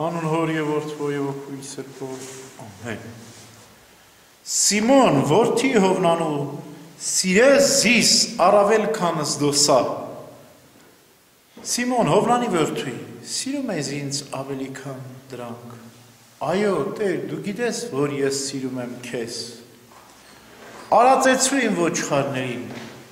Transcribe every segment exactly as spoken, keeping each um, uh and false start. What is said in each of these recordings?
Հանուն Հոր և Որդու և Հոգու Սրբով, ամեն։ Սիմոն, որդի Հովնանու, սիրես զիս առավել քանս դոսա։ Սիմոն, Հովնանի որդի, սիրում ես ինձ ավելի քան դրանք։ Այո, Տեր, դու գիտես, որ ես սիրում եմ քեզ։ Արածեցրու իմ ոչխարներին։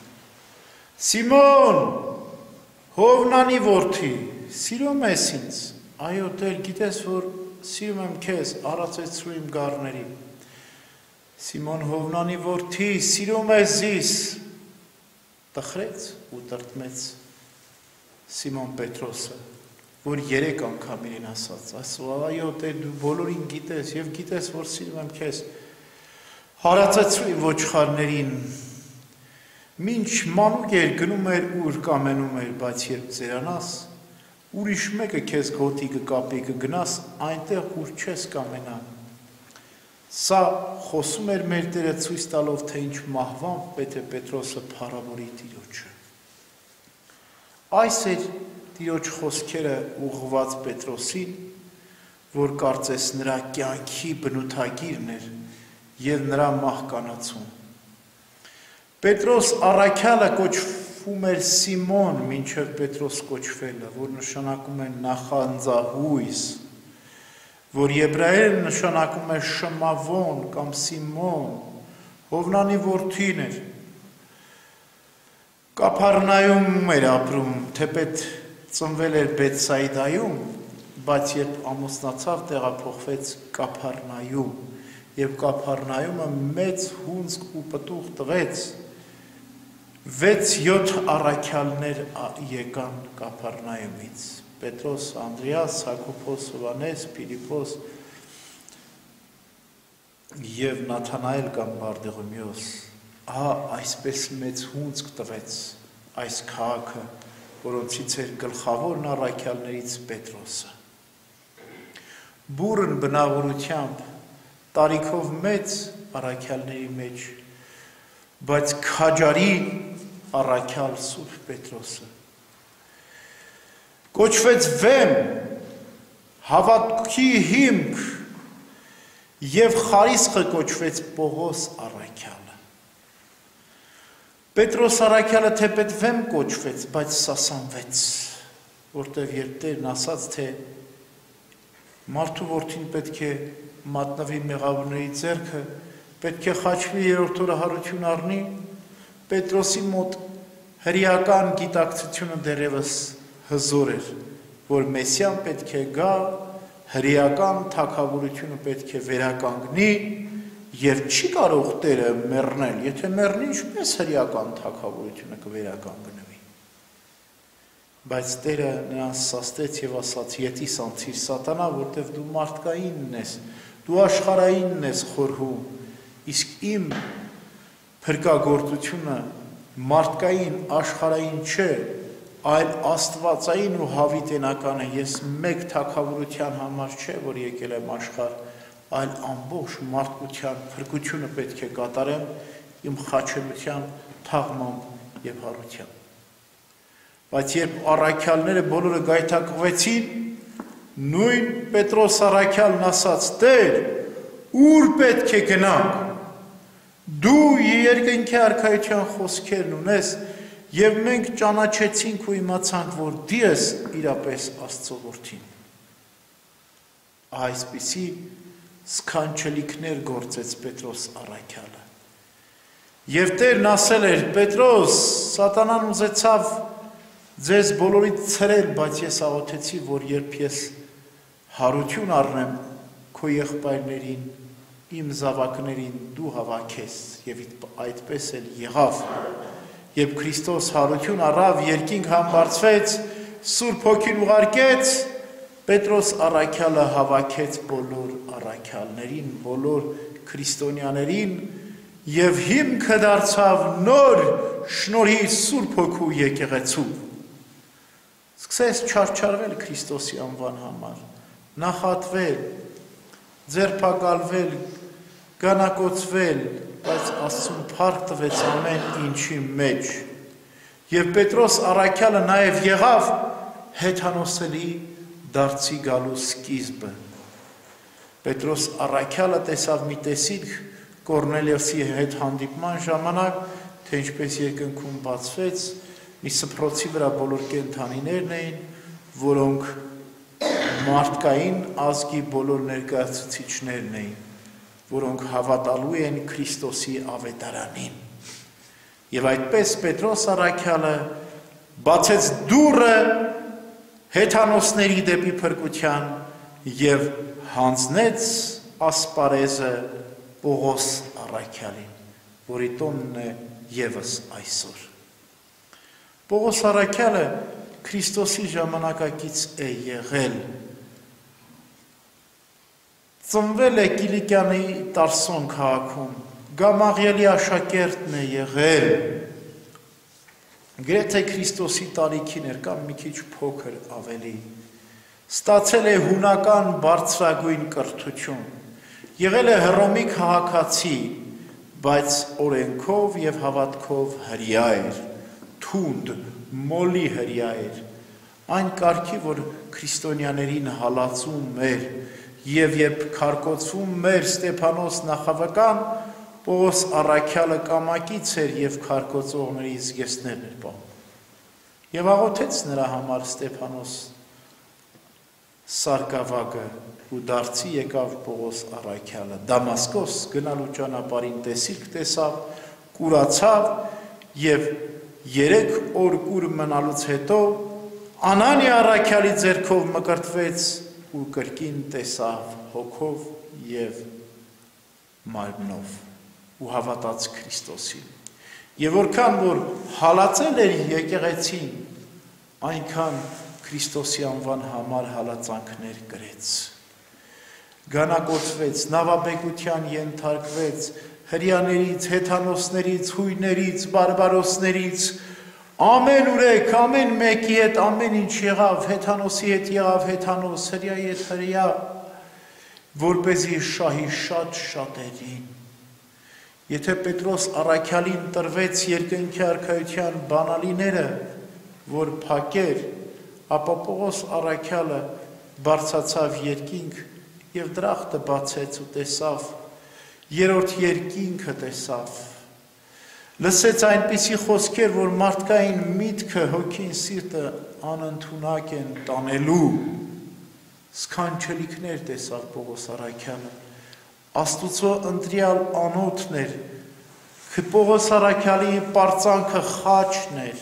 Սիմոն, Հովնանի որդի, սիրում ես ինձ։ Այո, Տեր, գիտես, որ սիրում եմ քեզ, արածեցրու իմ գառներին։ Սիմոն Հովնանի որդի, սիրում ես զիս, տխրեց ու տրտմեց Սիմոն Պետրոսը, որ երեք անգամ իրեն ասաց, ասում, այո, Տեր, դու բոլորին գիտես և գիտես, որ սիրում եմ քեզ, արածեցրու իմ ոչխարներին, մինչ մանուկ էր գնում էր ուր կամենում էր, բայց երբ ձերանաս, ուրիշ մեկը քեզ գոտի կկապի կգնաս այնտեղ ուր չես կամենա։ Սա խոսում էր մեր Տերը ցույց տալով, թե ինչ մահվան պետք է Պետրոսը փառավորի Տիրոջը։ Այս էր Տիրոջ խոսքերը ուղղված Պետրոսին, որ կարծես նրա կյանքի բնութագիրն էր և նրա մահկանացում։ Պետրոս առաքյալը կոչվում էր Սիմոն, մինչև Պետրոս կոչվելը, որ նշանակում է նախանձահույս, որ եբրայերեն նշանակում է Շմավոն կամ Սիմոն, Հովնանի որդին էր։ Կափառնայում էր ապրում, թեպետ ծնվել էր Բեթսայդայում, բայց երբ ամուսնացավ, տեղափոխվեց Կափառնայում, և Կափառնայումը մեծ հունձք ու պտուղ տվեց, վեց-յոթ առաքյալներ եկան Կափառնայումից, Պետրոս, Անդրեաս, Հակոբոս, Հովհաննես, Փիլիպոս և Նաթանայել կամ Բարդեղոմեոս, ահա այսպես մեծ հունձք տվեց այս քաղաքը, որոնցից էր գլխավորն առաքյալներից Պետրոսը։ Բուրըն բնավորությամբ, տարիքով մեծ առաքյալների մեջ, բայց քաջարի առաքյալ Սուրբ Պետրոսը կոչվեց վեմ, հավատքի հիմք և խարիսխը կոչվեց Պողոս առաքյալը։ Պետրոս առաքյալը թեպետ վեմ կոչվեց, բայց սասանվեց, որտև երբ Տերն ասաց, թե մարդու որդին պետք է մատնվի մեղավորների ձեռքը, պետք է խաչվի երրորդ օրը հարություն առնի, Պետրոսի մոտ հրեական գիտակցությունը դեռևս հզոր էր, որ Մեսիան պետք է գա, հրեական թագավորությունը պետք է վերականգնի և չի կարող Տերը մեռնել, եթե մեռնի ինչպես հրեական թագավորությունը կվերականգնվի։ Բայց Տերը նրան սաստեց և ասաց, ետիս անցիր սատանա, որտև դու մարդկայինն ես, դու աշխարհայինն ես խորհում, իսկ իմ փրկագործությունը մարդկային աշխարհային չէ, այլ աստվածային ու հավիտենական է, ես մեկ թագավորության համար չէ, որ եկել եմ աշխարհ, այլ ամբողջ մարդկության փրկությունը պետք է կատարեմ իմ խաչելության, թաղմամբ և հարությամբ։ Բայց երբ առաքյալները բոլորը գայթակղվեցին, նույն Պետրոս առաքյալն ասաց, Տեր, ուր պետք է գնանք, դու երկնքի արքայության խոսքերն ունես և մենք ճանաչեցինք ու իմացանք, որ դու ես իրապես Աստծո որդին։ Այսպիսի սքանչելիքներ գործեց Պետրոս առաքյալը։ Եվ Տերն ասել էր, Պետրոս, սատանան ուզեցավ ձեզ բոլորից ցրել, բայց ես աղոթեցի, որ երբ ես հարություն առնեմ քո եղբայրներին, իմ զավակներին դու հավաքես և այդպես էլ եղավ, երբ Քրիստոս հարություն առավ, երկինք համբարձվեց, Սուրբ Հոգին ուղարկեց, Պետրոս առաքյալը հավաքեց բոլոր առաքյալներին, բոլոր քրիստոնյաներին և հիմքը դարձավ նոր շնորհի Սուրբ Հոգու եկեղեցու։ Սկսեց չարչարվել Քրիստոսի անվան համար, նախատվել, ձերբակալվել, գանակոծվել, բայց Աստծուն փառք տվեց ամեն ինչի մեջ։ Եվ Պետրոս առաքյալը նաև եղավ հեթանոսելի դարձի գալու սկիզբը։ Պետրոս առաքյալը տեսավ մի տեսիլք Կորնելիոսի հետ հանդիպման ժամանակ, թե ինչպես երկնքում բացվեց, մի սփռոցի վրա բոլոր կենդանիներն էին, որոնք մարդկային ազգի բոլոր ներկայացուցիչներն էին, որոնք հավատալու են Քրիստոսի ավետարանին։ Եվ այդպես Պետրոս առաքյալը բացեց դուռը հեթանոսների դեպի փրկության և հանձնեց ասպարեզը Պողոս առաքյալին, որի տոնն է ևս այսօր։ Պողոս առաքյալը Քրիստոսի ժամանակակից է եղել։ Ծնվել է Կիլիկիայի Տարսոն քաղաքում, Գամաղիելի աշակերտն է եղել։ Գրեթե Քրիստոսի տարիքին էր կամ մի քիչ փոքր ավելի։ Ստացել է հունական բարձրագույն կրթություն։ Եղել է Հռոմի քաղաքացի, բայց օրենքով և հավատքով հրյա էր, թունդ, մոլի հրյա էր, այն կարգի, որ քրիստոնյաներին հալածում էր, և երբ քարկոծվում էր Ստեփանոս նախավկան, Պողոս առաքյալը կամակից էր և քարկոծողների զգեստներն էր պահում։ Եվ աղոթեց նրա համար Ստեփանոս սարկավագը ու դարձի եկավ Պողոս առաքյալը։ Դամասկոս գնալու ճանապարհին տեսիլք տեսավ, կուրացավ և երեք օր կուր մնալուց հետո Անանիա առաքյալի ձեռքով մկրտվեց ու կրկին տեսավ հոգով և մարմնով ու հավատաց Քրիստոսին։ Եվ որքան որ հալածել էր եկեղեցին, այնքան Քրիստոսի անվան համար հալածանքներ կրեց։ Գանակոծվեց, նավաբեկության ենթարկվեց, հրյաներից, հեթանոսներից, հույներից, բարբարոսներից, ամեն ուրեք, ամեն մեկի հետ ամեն ինչ եղավ, հեթանոսի հետ եղավ հեթանոս, հրյայի հետ հրյա, որպեսզի շահի շատ շատերին։ Եթե Պետրոս առաքյալին տրվեց երկնքի արքայության բանալիները, որ փակեր, ապա Պողոս առաքյալը բարձրացավ երկինք և դրախտը բացեց ու տեսավ, երրորդ երկինքը տեսավ, լսեց այնպիսի խոսքեր, որ մարդկային միտքը, հոգին, սիրտը անընդունակ են տանելու, սքանչելիքներ տեսավ Պողոս առաքյալը, Աստուծո ընտրյալ անոթն էր, Պողոս առաքյալի պարծանքը խաչն էր,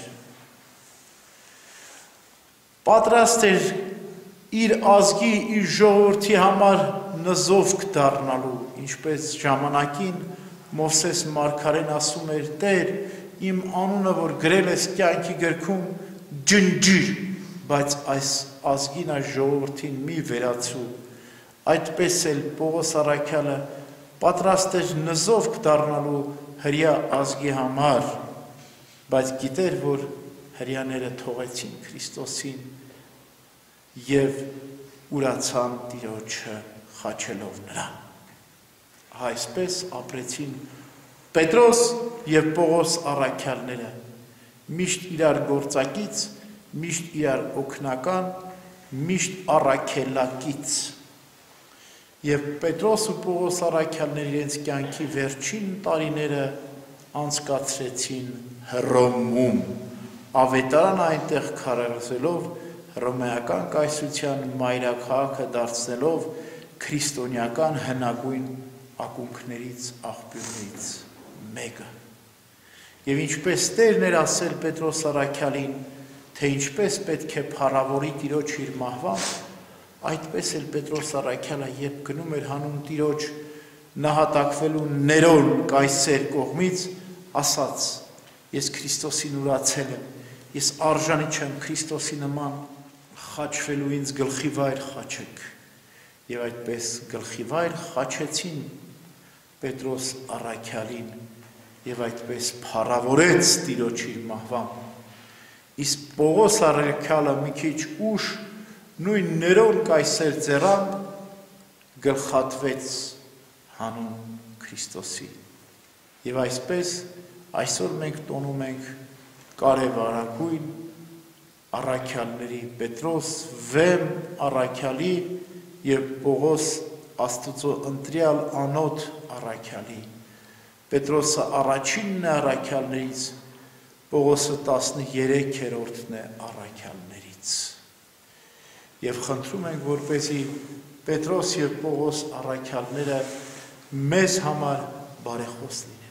պատրաստ էր իր ազգի, իր ժողովրդի համար նզովք դառնալու, ինչպես ժամանակին Մովսես մարգարեն ասում էր, Տեր, իմ անունը, որ գրել ես կյանքի գրքում, ջնջիր, բայց այս ազգին, այս ժողովրդին մի վերացու։ Այդպես էլ Պողոս առաքյալը պատրաստ էր նզովք դառնալու հրյա ազգի համար, բայց գիտեր, որ հրյաները թողեցին Քրիստոսին և ուրացան Տիրոջը խաչելով նրան։ Այսպես ապրեցին Պետրոս և Պողոս առաքյալները, միշտ իրար գործակից, միշտ իրար օգնական, միշտ առաքելակից։ Եվ Պետրոս ու Պողոս առաքյալները իրենց կյանքի վերջին տարիները անցկացրեցին Հռոմում, ավետարան այնտեղ քարոզելով, հռոմեական կայսրության մայրաքաղաքը դարձնելով քրիստոնեական հնագույն ակունքներից աղբյուրներից մեկը։ Եվ ինչպես Տերն էր ասել Պետրոս առաքյալին, թե ինչպես պետք է փառավորի Տիրոջ իր մահվամբ, այդպես էլ Պետրոս առաքյալը, երբ գնում էր հանուն Տիրոջ նահատակվելու Ներոն կայսեր կողմից, ասաց. Ես Քրիստոսին ուրացել եմ, ես արժանի չեմ Քրիստոսի նման խաչվելու, ինձ գլխիվայր խաչեք։ Եվ այդպես գլխիվայր խաչեցին Պետրոս առաքյալին և այդպես փառավորեց Տիրոջ իր մահվամբ։ Իսկ Պողոս առաքյալը մի քիչ ուշ նույն Ներոն կայսեր ձեռամբ գլխատվեց հանուն Քրիստոսի։ Եվ այսպես այսօր մենք տոնում ենք կարևորագույն առաքյալների, Պետրոս վեմ առաքյալի և Պողոս Աստուծո ընտրյալ անոթ առաքյալի, Պետրոսը առաջինն է առաքյալներից, Պողոսը տասներեքերորդն է առաքյալներից։ Եվ խնդրում ենք, որպեսզի Պետրոս և Պողոս առաքյալները մեզ համար բարեխոս լինեն։